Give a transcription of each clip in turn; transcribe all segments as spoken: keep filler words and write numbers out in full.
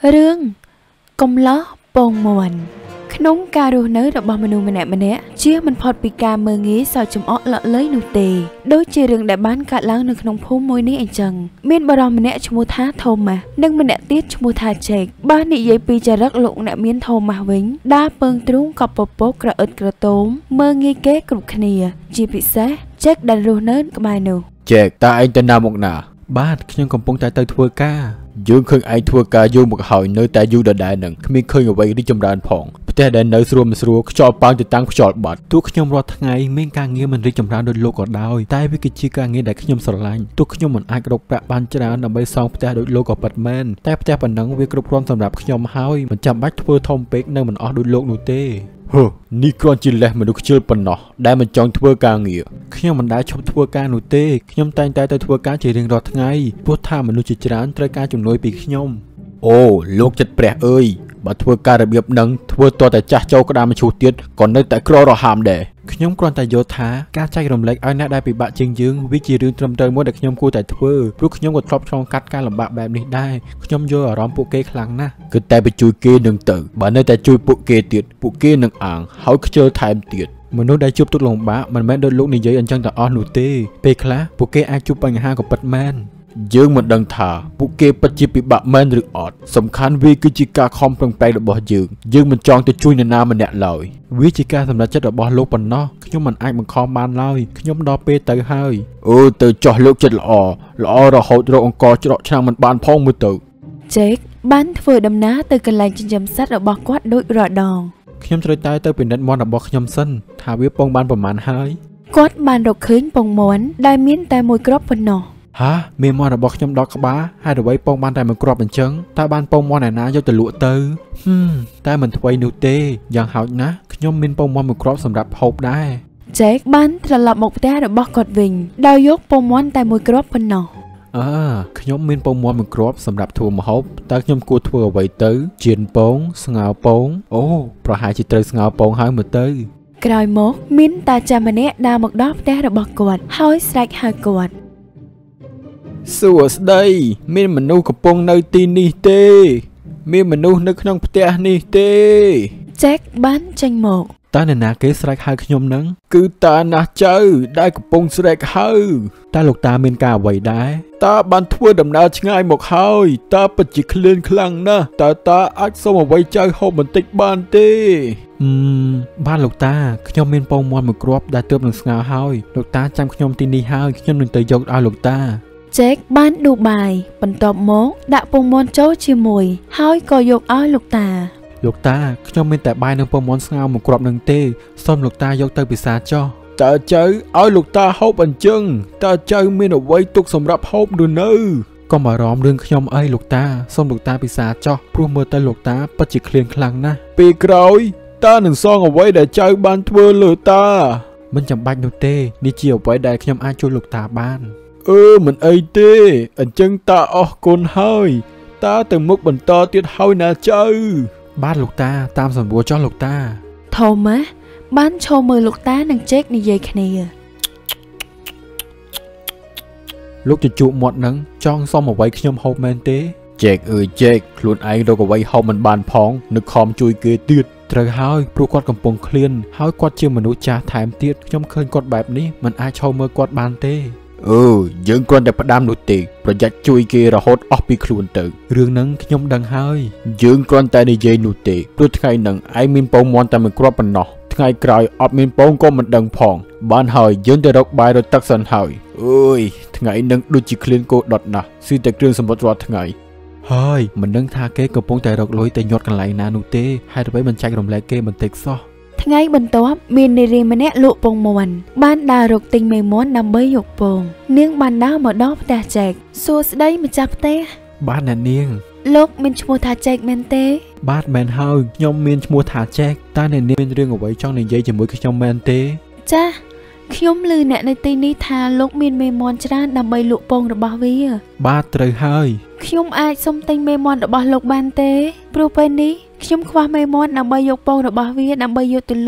រឿងកុំឡោះពងមន់ក្នុងការរស់នៅរបស់មនុស្សម្នាក់ម្នាក់ជាមិនផុតពីការមើងងាយសើចចំអកលក់លុយនោះទេដូចជារឿងដែលបានកើតឡើងនៅក្នុងភូមិមួយនេះអញ្ចឹងមានបរិសម្នាក់ឈ្មោះថាថូម៉ាស់និងម្នាក់ទៀតឈ្មោះថាជេកបាននិយាយពីចរិតលោកអ្នកមានថូម៉ាស់វិញដើរពើងទ្រូងកប់ពពកក្រអឹតក្រទមមើងងាយគេគ្រប់គ្នាជាពិសេសជេកដែលរស់នៅក្បែរនោះជេកតើឯងទៅណាមកណាបាទខ្ញុំកំពុងតែទៅធ្វើការយើងឃើញឯងធ្វើការយូរមកហើយនៅតែយូរដដែលនឹងគ្មានឃើញអ្វីរីកចម្រើនផងផ្ទះដែលនៅស្រួលមិនស្រួលខ្យល់ប៉ោងទៅតាំងខ្យល់បាត់ទោះខ្ញុំរាល់ថ្ងៃមានការងារមិនរីកចម្រើនដូចលោកក៏ដោយតែវាគឺជាការងារដែលខ្ញុំស្រឡាញ់ទោះខ្ញុំមិនអាចរកប្រាក់បានច្រើនដើម្បីសង់ផ្ទះដូចលោកក៏ពិតមែនតែផ្ទះប៉ុណ្ណឹងវាគ្រប់គ្រាន់សម្រាប់ខ្ញុំហើយមិនចាំបាច់ធ្វើធំពេកនៅមិនអស់ដូចលោកនោះទេហឺនេះគ្រាន់ជាលេសមនុស្សខ្ជិលប៉ុណ្ណោះដែលមិនចង់ធ្វើការងារខ្ញុំមិនដែលឈប់ធ្វើការនោះទេខ្ញុំតែងតែទៅធ្វើការជារៀងរាល់ថ្ងៃព្រោះថាមនុស្សជាច្រើនត្រូវការជំនួយពីខ្ញុំអូលោកចិត្តព្រះអើយបើធ្វើការរបៀបហ្នឹងធ្វើតតែចាស់ចូលក្តាមមឈូសទៀតក៏នៅតែក្ររហាមដែរខ្ញុំគ្រាន់តែយល់ថាការចែករំលែកឲ្យអ្នកដែលពិបាកជាងយើងវាជារឿងត្រឹមត្រូវមួយដែលខ្ញុំគួរតែធ្វើព្រោះខ្ញុំក៏ធ្លាប់ឆ្លងកាត់ការលំបាកបែបនេះដែរខ្ញុំយល់អារម្មណ៍ពួកគេខ្លាំងណាស់គឺតែបញ្ជួយគេនឹងទៅបើនៅតែជួយពួកគេទៀតពួកគេនឹងអាងហើយខ្ជិលថែមទៀតមនុស្សដែលជួបទុក្ខលំបាកមិនមែនដូចលោកនិយាយអញ្ចឹងទាំងអស់នោះទេពេលខ្លះពួកគេអាចជួបបញ្ហាក៏ពិតមែនយើងមិនដឹងថាពួកគេពិតជាពិបាកមែនឬអត់សំខាន់វាគឺជាការខំប្រឹងប្រែងរបស់យើងយើងមិនចង់ទៅជួយនរណាម្នាក់ឡើយវាជាការសម្រេចចិត្តរបស់លោកប៉ុណ្ណោះខ្ញុំមិនអាចបង្ខំបានឡើយខ្ញុំដល់ពេលទៅហើយអូទៅចោះលោកចិត្តល្អល្អរហូតរកអង្គច្រកឆ្នាំមិនបានផងមើលទៅជេកបានធ្វើដំណើរទៅកន្លែងចិញ្ចឹមសត្វរបស់គាត់ដូចរាល់ដងខ្ញុំត្រូវតែទៅពិនិត្យមាន់របស់ខ្ញុំសិនថាវាពងបានប្រមាណហើយគាត់បានរកឃើញពងមាន់ដែលមានតែមួយគ្រាប់ប៉ុណ្ណោះហាមានមាន់របស់ខ្ញុំដកក្បាលហើយអ្វីពងបានតែមួយគ្រាប់អញ្ចឹងតើបានពងមាន់ឯណាយកទៅលក់ទៅហឹមតែមិនថ្មីនោះទេយ៉ាងហោចណាស់ខ្ញុំមានពងមាន់មួយគ្រាប់សម្រាប់ហូបដែរជេកបានត្រឡប់មកផ្ទះរបស់គាត់វិញដោយយកពងមាន់តែមួយគ្រាប់ប៉ុណ្ណោះអើខ្ញុំមានពងមាន់មួយគ្រាប់សម្រាប់ធ្វើម្ហូបតើខ្ញុំគួរធ្វើអ្វីទៅចៀនពងស្ងោរពងអូប្រហែលជាត្រូវស្ងោរពងហើយមើលទៅក្រោយមកមានតាចាស់ម្នាក់ដើរមកដល់ផ្ទះរបស់គាត់ហើយស្រែកហៅគាត់សួស្ដីមានមនុស្សកំពុងនៅទីនេះទេមានមនុស្សនៅក្នុងផ្ទះនេះទេជេកបានចេញមកតើអ្នកណាគេស្រែកហៅខ្ញុំនឹងគឺតាណាស់ចៅដែលកំពុងស្រែកហៅតើលោកតាមានការអ្វីដែរតាបានធ្វើដំណើរឆ្ងាយមកហើយតាពិតជាឃ្លានខ្លាំងណាស់តើតាអាចសុំអ្វីចៅហូបបន្តិចបានទេអឺបានលោកតាខ្ញុំមានពងមាន់មួយគ្រាប់ដែលទើបនឹងស្ងោរហើយលោកតាចាំខ្ញុំទីនេះហើយខ្ញុំនឹងទៅយកឲ្យលោកតាជេកបានដួសបាយបន្ទាប់មកដាក់ពងមាន់ចូលជាមួយហើយក៏យកឲ្យលោកតាលោកតាខ្ញុំមានតែបាយនិងពងមាន់ស្ងោរមួយគ្រាប់នឹងទេសូមលោកតាយកទៅពិសាចុះតើចៅឲ្យលោកតាហូបអញ្ចឹងតើចៅមានអ្វីទុកសម្រាប់ហូបឬនៅកុំបារម្ភរឿងខ្ញុំអីលោកតាសូមលោកតាពិសាចុះព្រោះមើលទៅលោកតាពិតជាឃ្លានខ្លាំងណាស់ពេលក្រោយតានឹងសងអ្វីដែលចៅបានធ្វើលើតាមិនចាំបាច់នោះទេនេះជាអ្វីដែលខ្ញុំអាចជួយលោកតាបានអឺមិនអីទេអញ្ចឹងតាអរគុណហើយតាទៅមុខបន្តទៀតហើយណាចៅបាទលោកតាតាមសម្រួលចុះលោកតាថូម៉ាស់បានឈរមើលលោកតានិងជេកនិយាយគ្នាលោកជជក់មាត់នឹងចង់សុំអ្វីខ្ញុំហូបមែនទេជេកអើយជេកខ្លួនឯងរកអ្វីហូបមិនបានផងនឹកខំជួយគេទៀតត្រូវហើយព្រោះគាត់កំពុងឃ្លានហើយគាត់ជាមនុស្សចាស់ថែមទៀតខ្ញុំឃើញគាត់បែបនេះមិនអាចឈរមើលគាត់បានទេអឺយើងគ្រាន់តែផ្ដាំនោះទេប្រយ័ត្នជួយគេរហូតអស់ពីខ្លួនទៅរឿងហ្នឹងខ្ញុំដឹងហើយយើងគ្រាន់តែនិយាយនោះទេព្រោះថ្ងៃហ្នឹងឯងមានពងមាន់តែមួយគ្រាប់ប៉ុណ្ណោះថ្ងៃក្រោយអត់មានពងក៏មិនដឹងផងបានហើយយើងទៅរកបាយរត់ទឹកសិនហើយអើយថ្ងៃហ្នឹងដូចជាឃ្លានគោដុតណាស់ស៊ីតែគ្រឿងសម្បត្តិរាល់ថ្ងៃហើយមិនដឹងថាគេកំពុងតែរកលុយតែញាត់កន្លែងណានោះទេហេតុអ្វីមិនចែករំលែកគេបន្តិចសោះថ្ងៃបន្ទាប់មាននារីម្នាក់លក់ពងមាន់បានដើររកទិញមេមាន់ដើម្បីយកពងនាងបានដើរមកដល់ផ្ទះជេកសួស្ដីម្ចាស់ផ្ទះបាទអ្នកនាងលោកមានឈ្មោះថាជេកមែនទេបាទមែនហើយខ្ញុំមានឈ្មោះថាជេកតើអ្នកនាងមានរឿងអ្វីចង់និយាយជាមួយខ្ញុំមែនទេចាខ្ញុំឮអ្នកនៅទីនេះថាលោកមានមេមាន់ច្រើនដើម្បីលក់ពងរបស់វាបាទត្រូវហើយខ្ញុំអាចសុំទិញមេមាន់របស់លោកបានទេព្រោះពេលនេះខ្ញុំខ្វះមេមាន់ដើម្បីយកពងរបស់វាដើម្បីយកទៅលក់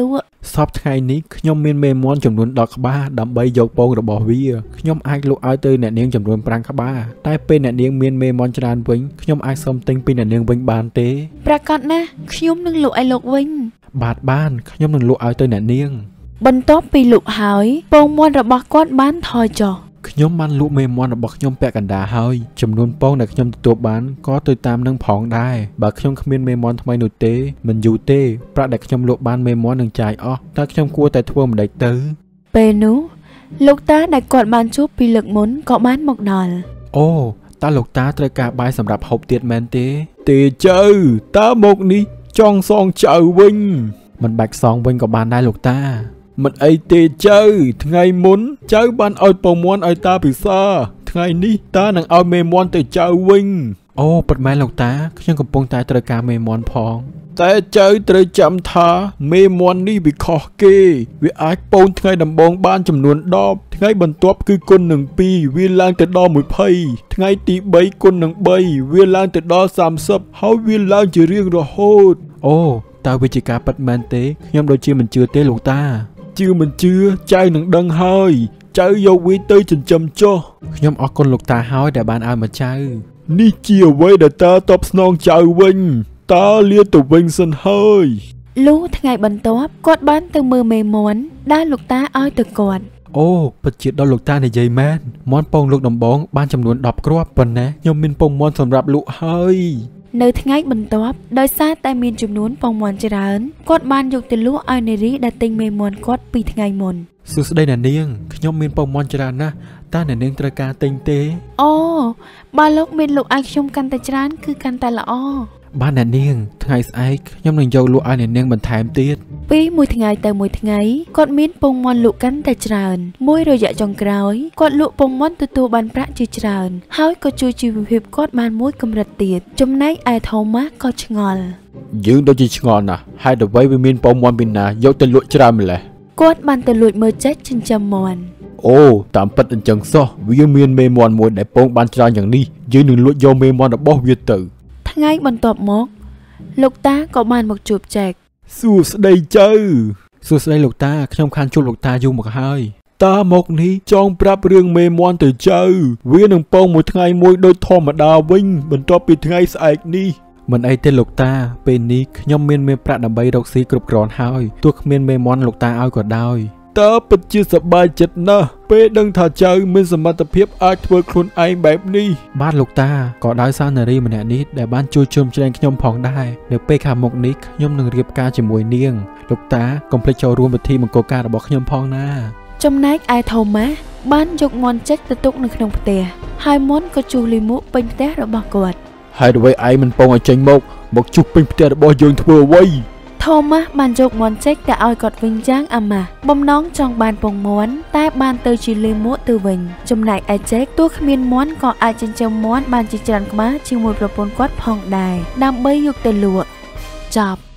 សពថ្ងៃនេះខ្ញុំមានមេមន់ចំនួនដប់ក្បាលដើម្បីយកពងរបស់វាខ្ញុំអាចលក់ឲ្យទៅអ្នកនាងចំនួនប្រាំក្បាលតែពេលអ្នកនាងមានមេមន់ច្រើនវិញខ្ញុំអាចសុំទិញពីអ្នកនាងវិញបានទេប្រកាសណាស់ខ្ញុំនឹងលក់ឲ្យលោកវិញបាទបានខ្ញុំនឹងលក់ឲ្យទៅអ្នកនាងបន្ទាប់ពីលក់ហើយពងមាន់របស់គាត់បានថយចុះខ្ញុំបានលក់មេមន់របស់ខ្ញុំពាក់កណ្ដាលហើយចំនួនពងដែលខ្ញុំទទួលបានក៏ទៅតាមនឹងផងដែរបើខ្ញុំគ្មានមេមន់ថ្មីនោះទេមិនយូរទេប្រាក់ដែលខ្ញុំលក់បានមេមន់នឹងចាយអស់តើខ្ញុំគួរតែធ្វើមិនដេចទៅពេលនោះលោកតាដែលគាត់បានជួបពីលើកមុនក៏បានមកដល់អូតើលោកតាត្រូវការបាយសម្រាប់ហូបទៀតមែនទេទេចៅតើមកនេះចង់សងចៅវិញមិនបាច់សងវិញក៏បានដែរលោកតាមិនអីទេចៅថ្ងៃមុនចៅបានឲ្យពងមាន់ឲ្យតាពិសាថ្ងៃនេះតានឹងឲ្យមេមាន់ទៅចៅវិញអូពិតមែនលោកតាខ្ញុំកំពុងតែត្រូវការមេមាន់ផងតែចៅត្រូវចាំថាមេមាន់នេះវាខុសគេវាអាចពងថ្ងៃដំបូងបានចំនួនដប់ថ្ងៃបន្ទាប់គឺគុណនឹងពីរវាឡើងទៅដល់ยี่สิบថ្ងៃទីបីគុណនឹងបីវាឡើងទៅដល់សាមសិបហើយវាឡើងជារៀងរហូតអូតើវាជាការពិតមែនទេខ្ញុំដូចជាមិនជឿទេលោកតាជឿមិនជឿចៅនឹងដឹងហើយចៅយកវាទៅចិញ្ចឹមចុះខ្ញុំអរគុណលោកតាហើយដែលបានឲ្យមកចៅនេះជាអ្វីដែលតាតបស្នងចៅវិញតាលាទៅវិញសិនហើយលុះថ្ងៃបន្ទាប់គាត់បានទៅមើលមេមាន់ដែលលោកតាឲ្យទៅគាត់អូពិតជាដល់លោកតានិយាយមែនមាន់ពងលោកដំបងបានចំនួនដប់គ្រាប់ប៉ុណ្ណេះខ្ញុំមានពងមាន់សម្រាប់លក់ហើយនៅថ្ងៃបន្ទាប់ដោយសារតែមានចំនួនពងមាន់ច្រើនគាត់បានយកទៅលក់ឲ្យនារីដែលទិញមេមាន់គាត់ពីថ្ងៃមុនសួស្តីអ្នកនាងខ្ញុំមានពងមាន់ច្រើនណាស់តើអ្នកនាងត្រូវការទិញទេអូបើលោកមានលក់ឲ្យខ្ញុំកាន់តែច្រើនគឺកាន់តែល្អបានអ្នកនាងថ្ងៃស្អែកខ្ញុំនឹងយកលក់ឲ្យអ្នកនាងបន្ថែមទៀតពីមួយថ្ងៃទៅមួយថ្ងៃគាត់មានពងមាន់លក់កាន់តែច្រើនមួយរយៈចុងក្រោយគាត់លក់ពងមាន់ទទួលបានប្រាក់ជាច្រើនហើយក៏ជួយជីវភាពគាត់បានមួយកម្រិតទៀតចំណែកឯថូម៉ាស់ក៏ឆ្ងល់យើងដូចជាឆ្ងល់ណាស់ហេតុអ្វីវាមានពងមាន់ពីណាយកទៅលក់ច្រើនម្ល៉េះគាត់បានទៅលួចមើលចេះចិញ្ចឹមមាន់អូតាមពិតអញ្ចឹងសោះវាមានមេមាន់មួយដែលពងបានច្រើនយ៉ាងនេះយើងនឹងលក់យកមេមាន់របស់វាទៅថ្ងៃបន្ទាប់មកលោកតាក៏បានមកជួបចែកសួស្តីចៅសួស្តីលោកតាខ្ញុំខានជួបលោកតាយូរមកហើយតាមកនេះចង់ប្រាប់រឿងមេមាន់ទៅចៅវានឹងពងមួយថ្ងៃមួយដូចធម្មតាវិញបន្ទាប់ពីថ្ងៃស្អែកនេះមិនអីទេលោកតាពេលនេះខ្ញុំមានមេប្រាក់ដើម្បីរកស៊ីគ្រប់គ្រាន់ហើយទោះគ្មានមេមាន់លោកតាឲ្យក៏ដោយតើពិតជាសប្បាយចិត្តណាស់ពេលដឹងថាចៅមានសមត្ថភាពអាចធ្វើខ្លួនឯងបែបនេះបាទលោកតាក៏ដោយសារនារីម្នាក់នេះដែលបានជួយជុំជ្រែងខ្ញុំផងដែរនៅពេលខាងមុខនេះខ្ញុំនឹងរៀបការជាមួយនាងលោកតាកុំភ្លេចចូលរួមពិធីមង្គលការរបស់ខ្ញុំផងណាចំណែកឯថូម៉ាស់បានយកមាន់ចេកទៅទុកនៅក្នុងផ្ទះហើយមាន់ក៏ជុះលីមួកពេញផ្ទះរបស់គាត់ហើយអ្វីឯងមិនពងឲ្យចេញមកមកជុះពេញផ្ទះរបស់យើងធ្វើអ្វីថូម៉ាស់បានយកមាន់ចេកទៅឲ្យគាត់វិញយ៉ាងអាម៉ាស់បំណងចង់បានពងមាន់តែបានទៅជាលីមួកទៅវិញចំណែកឯចេកទោះគ្មានមាន់ក៏អាចចិញ្ចឹមមាន់បានជាច្រើនក្បាលជាមួយប្រពន្ធគាត់ផងដែរដើម្បីយកទៅលក់ចប់